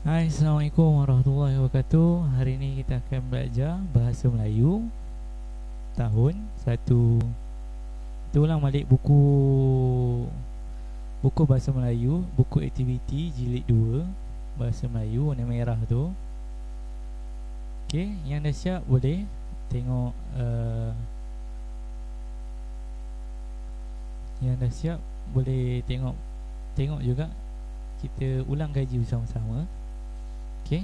Hai, Assalamualaikum warahmatullahi wabarakatuh. Hari ini kita akan belajar Bahasa Melayu tahun 1. Kita ulang balik buku Bahasa Melayu, buku aktiviti jilid 2 Bahasa Melayu warna merah tu. Okey, yang dah siap boleh tengok yang dah siap boleh tengok juga. Kita ulang kaji bersama-sama. Okey.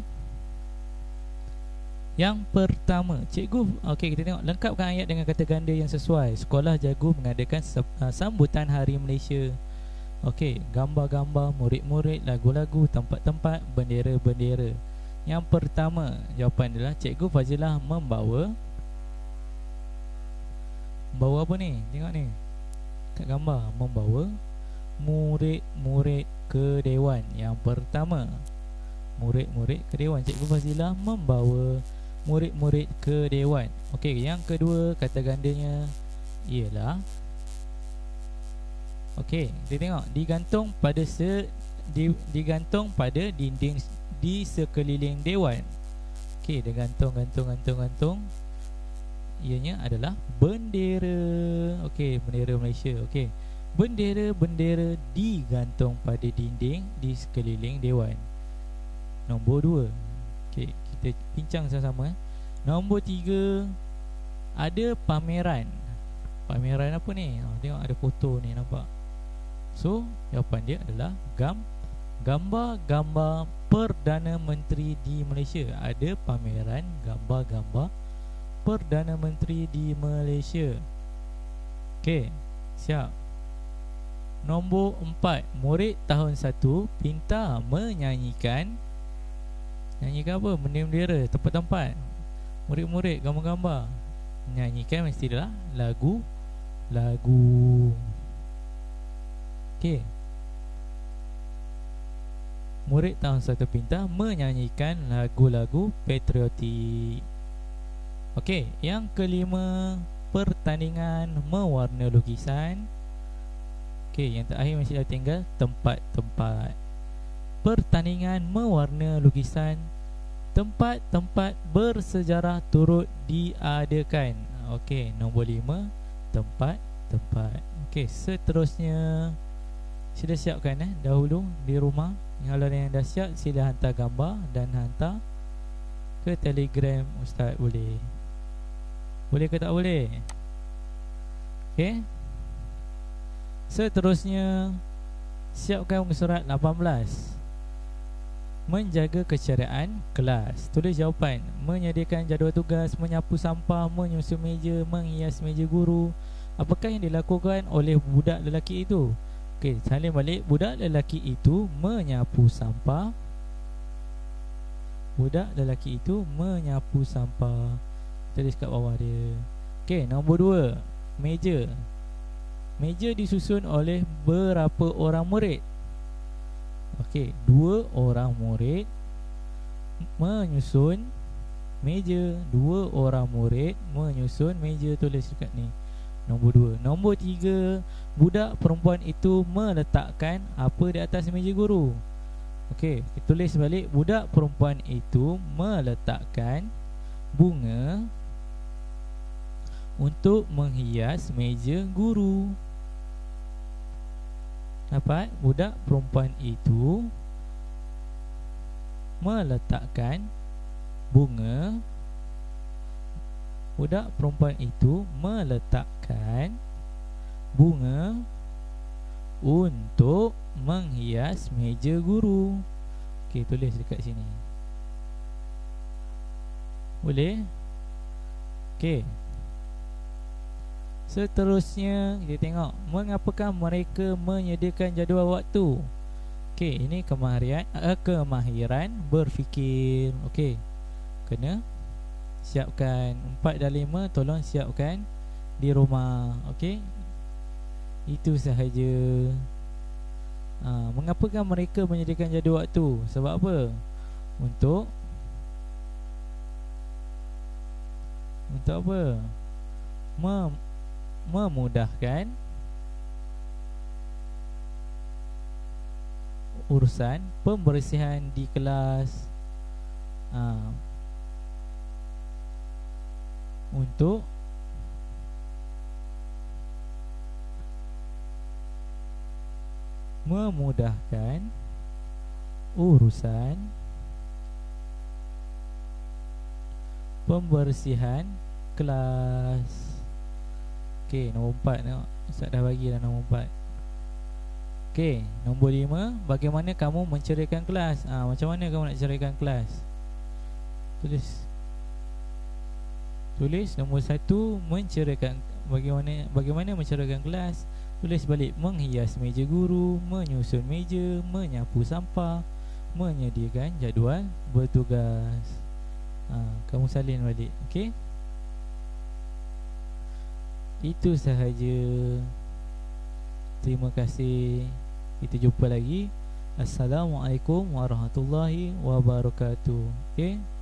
Yang pertama, cikgu, okey, kita tengok lengkapkan ayat dengan kata ganda yang sesuai. Sekolah Jago mengadakan sambutan Hari Malaysia. Okey, gambar-gambar, murid-murid, lagu-lagu, tempat-tempat, bendera-bendera. Yang pertama, jawapan adalah Cikgu Fazilah membawa apa ni? Tengok ni. Kat gambar, membawa murid-murid ke dewan. Yang pertama, murid-murid ke dewan. Cikgu Fazilah membawa murid-murid ke dewan. Okey, yang kedua, kata gandanya ialah, okey, kita tengok digantung pada dinding di sekeliling dewan. Okey, dia gantung. Ianya adalah bendera. Okey, bendera Malaysia. Okey, bendera-bendera digantung pada dinding di sekeliling dewan. Nombor 2. Okey, kita bincang sama-sama. Nombor 3, ada pameran. Pameran apa ni? Tengok ada foto ni, nampak. So, jawapan dia adalah gambar-gambar Perdana Menteri di Malaysia. Ada pameran gambar-gambar Perdana Menteri di Malaysia. Okey, siap. Nombor 4, murid tahun 1 pintar menyanyikan apa? Bendera-bendera, tempat-tempat, murid-murid, gambar-gambar. Menyanyikan mestilah lagu. Okey, murid tahun 1 pintar menyanyikan lagu-lagu patriotik. Okey, yang kelima, pertandingan mewarna lukisan. Okey, yang terakhir masih dah tinggal tempat-tempat. Pertandingan mewarna lukisan, tempat-tempat bersejarah turut diadakan. Okey, nombor 5, tempat-tempat. Okey, seterusnya sila siapkan dahulu di rumah. Kalau yang dah siap, sila hantar gambar dan hantar ke Telegram Ustaz. Boleh ke tak boleh? Okey, seterusnya siapkan muka surat 18. Menjaga keceriaan kelas. Tulis jawapan. Menyediakan jadual tugas, menyapu sampah, menyusun meja, menghias meja guru. Apakah yang dilakukan oleh budak lelaki itu? Okey, salin balik. Budak lelaki itu menyapu sampah. Budak lelaki itu menyapu sampah. Tulis kat bawah dia. Okey, nombor 2, meja. Meja disusun oleh berapa orang murid? Okey, 2 orang murid menyusun meja. 2 orang murid menyusun meja. Tulis dekat ni, nombor 2. Nombor 3, budak perempuan itu meletakkan apa di atas meja guru? Okey, tulis balik. Budak perempuan itu meletakkan bunga untuk menghias meja guru. Dapat? Budak perempuan itu meletakkan bunga. Budak perempuan itu meletakkan bunga untuk menghias meja guru. Okey, tulis dekat sini. Boleh? Okey, seterusnya kita tengok, mengapakah mereka menyediakan jadual waktu? Okey, ini kemahiran berfikir. Okey, kena siapkan 4 dan 5. Tolong siapkan di rumah. Okey, itu sahaja. Mengapakah mereka menyediakan jadual waktu? Sebab apa? Untuk apa? Memudahkan urusan pembersihan di kelas, untuk memudahkan urusan pembersihan kelas. Okey, nombor 4 tengok. Ustaz dah bagi dah nombor 4. Okey, nombor 5, bagaimana kamu menceraikan kelas? Macam mana kamu nak ceraikan kelas? Tulis nombor 1, menceraikan. Bagaimana menceraikan kelas? Tulis balik: menghias meja guru, menyusun meja, menyapu sampah, menyediakan jadual bertugas. Kamu salin balik. Okey, itu sahaja. Terima kasih. Kita jumpa lagi. Assalamualaikum warahmatullahi wabarakatuh. Okey.